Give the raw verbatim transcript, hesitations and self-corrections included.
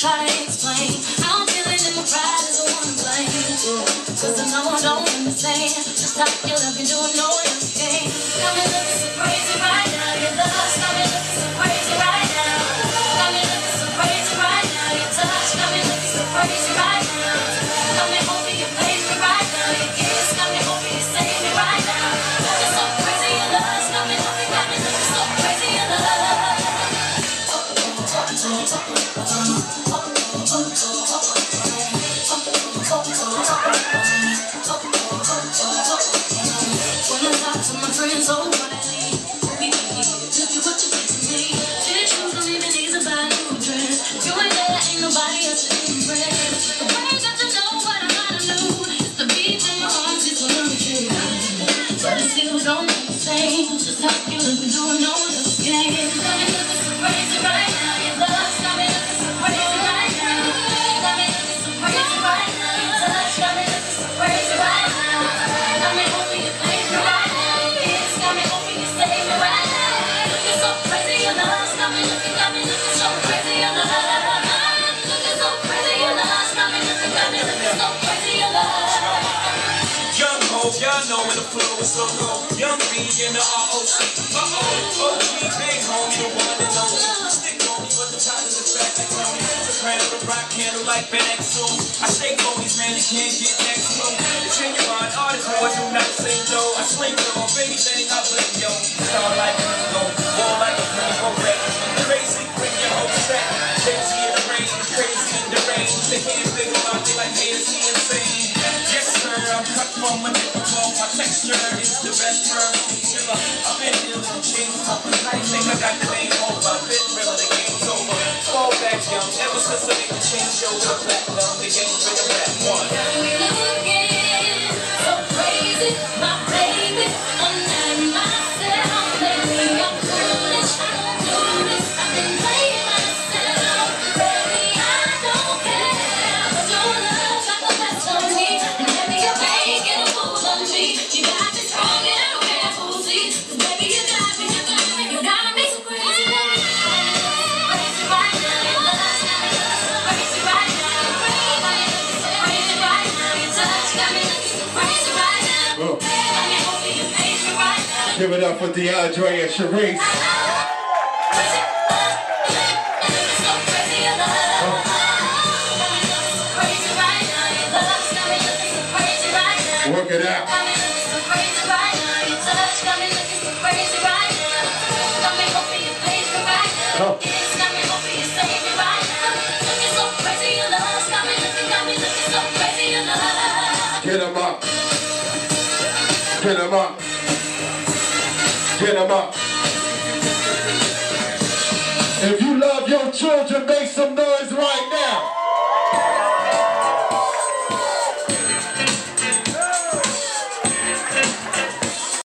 try to explain how I'm feeling and my pride is the one to blame. Cause I know I don't understand just how you're looking, doing no one else can. Got me looking so crazy right now, your love got me looking so crazy right now. Got me looking so crazy right now, your touch got me looking so crazy right now. Got me hoping you play me right now, your kiss got me hoping you save me right now. Looking so crazy, your love got me looking, got me looking so crazy, your love. When I talk to my friends, oh, what I need, we can hear. Tell you what you think to me. Shit, shoes don't even easy buy a new dress. You ain't there, ain't nobody else to impress. The way that you know what I gotta do. It's the beat in my arms, it's what I'm feeling. But it still don't make sense. Just how you look, doing no one else can. Got me looking so crazy right now. Your love got me looking so crazy right now. Got me looking so crazy right now. Your touch got me looking so crazy right now. Got me hoping you play me right now. Your kiss got me hoping you save me right now. Looking so crazy, your love got me looking, got me looking so crazy, your love. Looking so crazy, your love got me looking, got me looking so crazy, your love. Young Ho, y'all know when the flow is so low. Young B in the R O C. Uh-oh, O G, big homie, the one and only. Stick on me, but the time is back to Tony. Soprano, the rock handle like Ben X two. I shake bonies, man, you can't get next to. The genuine artist, boys do not say no. I sleep on anything I blink, yo. Star like a go, war like a rainbow red. Crazy, bring your whole set. Crazy in the rain, crazy in the rain. They can't think about it like they is insane. Yes, sir, I'm cut from a different cloth. My texture is the best term. Chiller, I've been dealing with chains. I think I got the name over. I've been real, the game's over. Fall back young, ever since I made the change show to platinum, the game's been a rap one. Got me looking so crazy, my baby. I'm not myself, lately I'm foolish. I don't do this, I've been playing myself. Baby, I don't care, but your love got the best of me. And baby, you're making a fool of me. You got me strong and I don't care who sees. Cause baby, you got me, you got me, you got me so crazy. Crazy right now, your love got me so crazy right now. Crazy right now, your touch got me looking so crazy right now. Oh. Got me hoping you made me right now. Give it up for DeAndre and Sharice. Work it out. Oh. Get him up. Get him up. Get him up. If you love your children, make some noise.